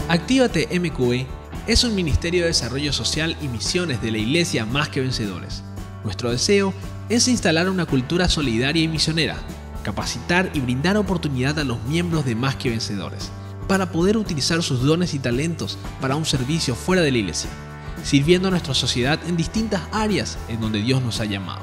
Actívate MQE es un ministerio de desarrollo social y misiones de la Iglesia Más que Vencedores. Nuestro deseo es instalar una cultura solidaria y misionera, capacitar y brindar oportunidad a los miembros de Más que Vencedores, para poder utilizar sus dones y talentos para un servicio fuera de la Iglesia, sirviendo a nuestra sociedad en distintas áreas en donde Dios nos ha llamado.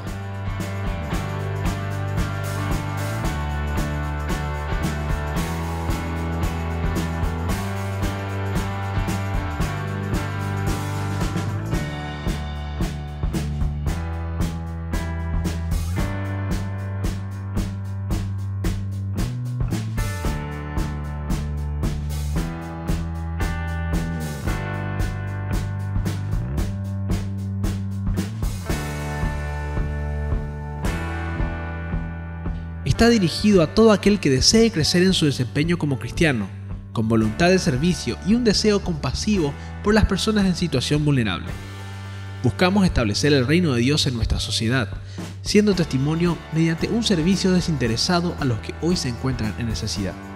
Está dirigido a todo aquel que desee crecer en su desempeño como cristiano, con voluntad de servicio y un deseo compasivo por las personas en situación vulnerable. Buscamos establecer el reino de Dios en nuestra sociedad, siendo testimonio mediante un servicio desinteresado a los que hoy se encuentran en necesidad.